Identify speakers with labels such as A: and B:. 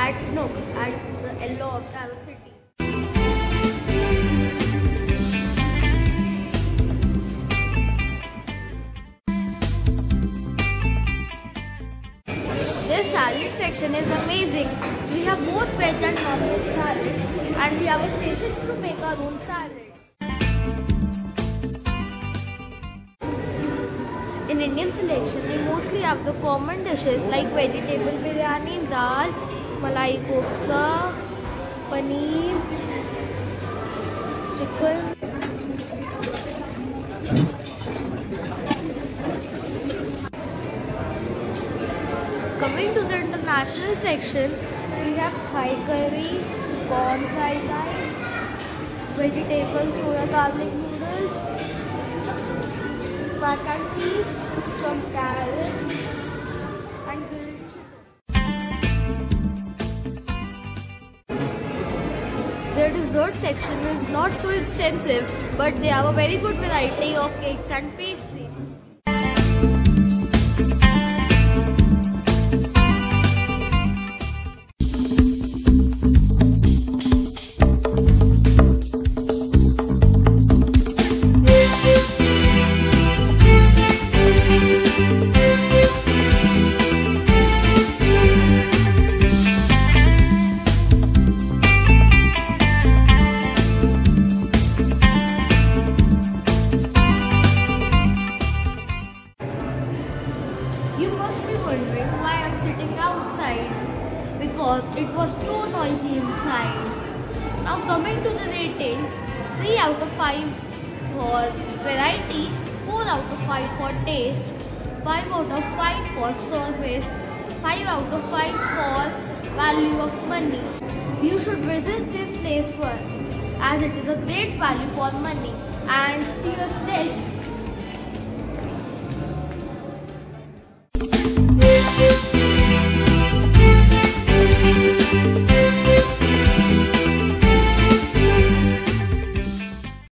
A: at Nook at the Aloft Aerocity. This salad section is amazing. We have both veg and non-veg salads, and we have a station to make our own salad. In Indian selection, we mostly have the common dishes like vegetable biryani, dal, malai kofta, paneer, chicken. Coming to the international section, we have Thai curry, corn fried rice, vegetable soya garlic noodles, mac and cheese, some carrots, and grilled chicken. Their dessert section is not so extensive, but they have a very good variety of cakes and pastries. You must be wondering why I'm sitting outside, because it was too noisy inside. Now coming to the ratings, 3 out of 5 for variety, 4 out of 5 for taste, 5 out of 5 for service, 5 out of 5 for value of money. You should visit this place once, as it is a great value for money. And cheers till